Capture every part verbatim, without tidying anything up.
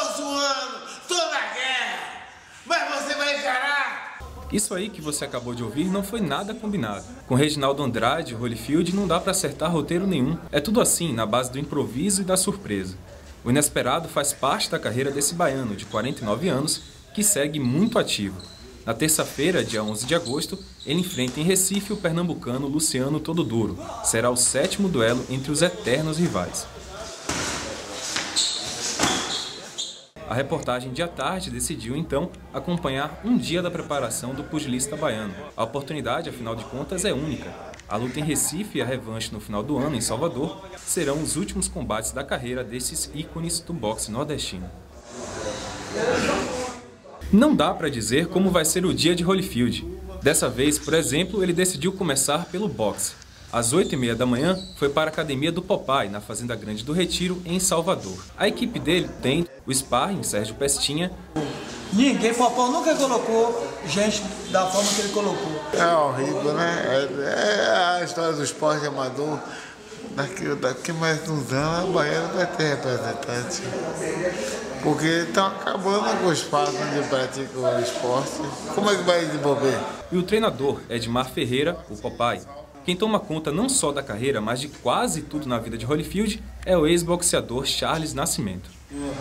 zoando, tô na guerra, mas você vai encarar. Isso aí que você acabou de ouvir não foi nada combinado. Com Reginaldo Andrade e Holyfield não dá pra acertar roteiro nenhum. É tudo assim, na base do improviso e da surpresa. O inesperado faz parte da carreira desse baiano de quarenta e nove anos, que segue muito ativo. Na terça-feira, dia onze de agosto, ele enfrenta em Recife o pernambucano Luciano Todo Duro. Será o sétimo duelo entre os eternos rivais. A reportagem de À Tarde decidiu, então, acompanhar um dia da preparação do pugilista baiano. A oportunidade, afinal de contas, é única. A luta em Recife e a revanche no final do ano em Salvador serão os últimos combates da carreira desses ícones do boxe nordestino. Não dá para dizer como vai ser o dia de Holyfield. Dessa vez, por exemplo, ele decidiu começar pelo boxe. Às oito e meia da manhã, foi para a academia do Popeye, na Fazenda Grande do Retiro, em Salvador. A equipe dele tem o sparring, Sérgio Pestinha. Ninguém, Popão nunca colocou gente da forma que ele colocou. É horrível, né? É, é a história do esporte amador. Daqui, daqui mais uns anos, a Bahia vai ter representante. Porque estão acabando com o espaço onde pratica o esporte. Como é que vai desenvolver? E o treinador, Edmar Ferreira, o Popeye. Quem toma conta não só da carreira, mas de quase tudo na vida de Holyfield é o ex-boxeador Charles Nascimento.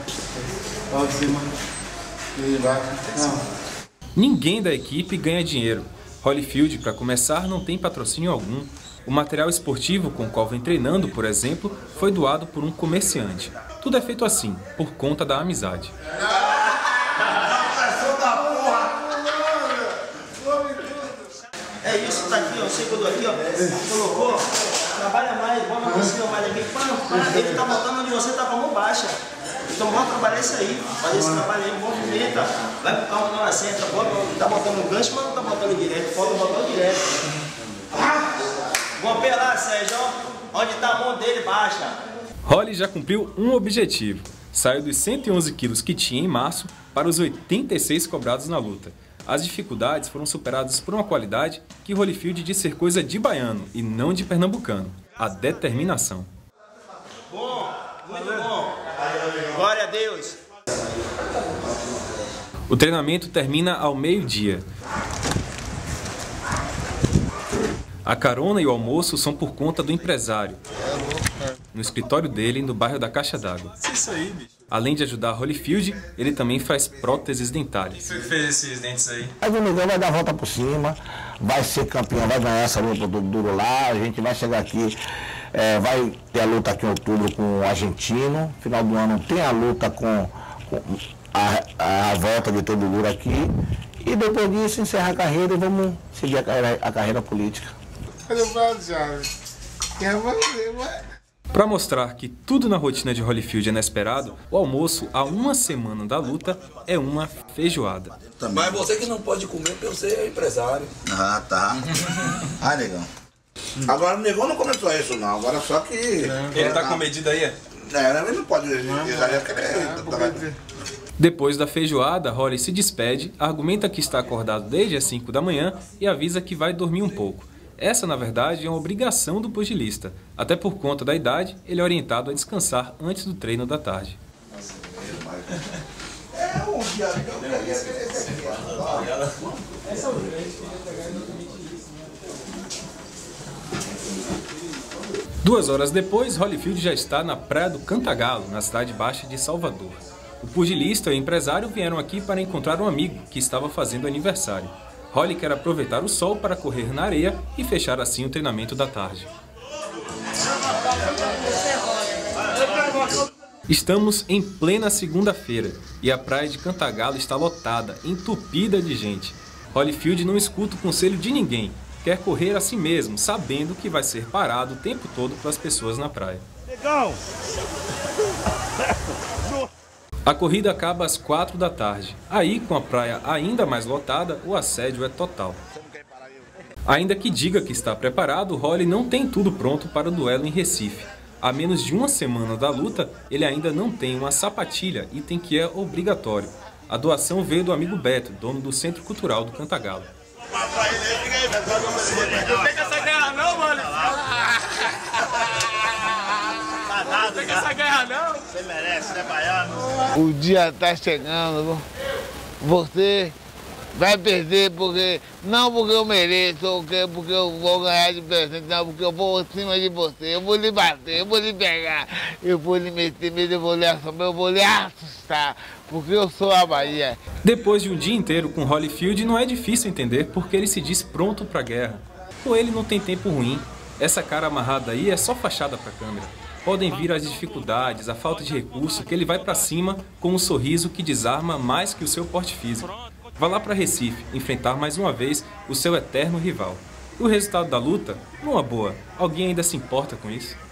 Ninguém da equipe ganha dinheiro. Holyfield, para começar, não tem patrocínio algum. O material esportivo com o qual vem treinando, por exemplo, foi doado por um comerciante. Tudo é feito assim, por conta da amizade. É isso, tá aqui, ó, o segundo aqui, ó, colocou, trabalha mais, bota por cima mais aqui, pá, ele tá botando onde você tá com a mão baixa. Então vamos trabalhar isso aí, fazer esse trabalho aí, movimenta, vai pro calma na hora certa, bota, tá botando o gancho, mas não tá botando direto, pode botar direto. Vou apelar, Sérgio, ó, onde tá a mão dele baixa. Holly já cumpriu um objetivo, saiu dos cento e onze quilos que tinha em março para os oitenta e seis cobrados na luta. As dificuldades foram superadas por uma qualidade que Holyfield diz ser coisa de baiano e não de pernambucano: a determinação. Bom, muito bom. Glória a Deus. O treinamento termina ao meio-dia. A carona e o almoço são por conta do empresário, no escritório dele, no bairro da Caixa d'Água. Além de ajudar Holyfield, ele também faz próteses dentárias. Quem fez esses dentes aí? Aí o Miguel vai dar a volta por cima, vai ser campeão, vai ganhar essa luta do duro lá, a gente vai chegar aqui, é, vai ter a luta aqui em outubro com o argentino, final do ano tem a luta com, com a, a volta de todo duro aqui, e depois disso encerrar a carreira e vamos seguir a carreira, a carreira política. Para mostrar que tudo na rotina de Holyfield é inesperado, o almoço há uma semana da luta é uma feijoada. Mas você que não pode comer porque você é empresário. Ah, tá. Ah, negão. Agora o negão não começou isso não, agora só que... Ele tá com medida aí? É, ele não pode exagerar porque ele... Depois da feijoada, Holly se despede, argumenta que está acordado desde as cinco da manhã e avisa que vai dormir um pouco. Essa, na verdade, é uma obrigação do pugilista. Até por conta da idade, ele é orientado a descansar antes do treino da tarde. Duas horas depois, Holyfield já está na praia do Cantagalo, na cidade baixa de Salvador. O pugilista e o empresário vieram aqui para encontrar um amigo que estava fazendo aniversário. Holly quer aproveitar o sol para correr na areia e fechar assim o treinamento da tarde. Estamos em plena segunda-feira e a praia de Cantagalo está lotada, entupida de gente. Holyfield não escuta o conselho de ninguém, quer correr a si mesmo, sabendo que vai ser parado o tempo todo pelas pessoas na praia. Legal! A corrida acaba às quatro da tarde. Aí, com a praia ainda mais lotada, o assédio é total. Ainda que diga que está preparado, Holly não tem tudo pronto para o duelo em Recife. Há menos de uma semana da luta, ele ainda não tem uma sapatilha, item que é obrigatório. A doação veio do amigo Beto, dono do Centro Cultural do Cantagalo. Não pega essa guerra não, mano! quer essa guerra, não? Você merece, né, baiano? O dia tá chegando, você vai perder porque, não porque eu mereço, ou porque, porque eu vou ganhar de presente, não, porque eu vou acima de você, eu vou lhe bater, eu vou lhe pegar, eu vou lhe meter medo, eu vou lhe assombrar, eu vou lhe assustar, porque eu sou a Bahia. Depois de um dia inteiro com Holyfield, não é difícil entender porque ele se diz pronto pra guerra. Com ele não tem tempo ruim, essa cara amarrada aí é só fachada pra câmera. Podem vir as dificuldades, a falta de recurso, que ele vai pra cima com um sorriso que desarma mais que o seu porte físico. Vá lá para Recife, enfrentar mais uma vez o seu eterno rival. E o resultado da luta? Numa boa, alguém ainda se importa com isso?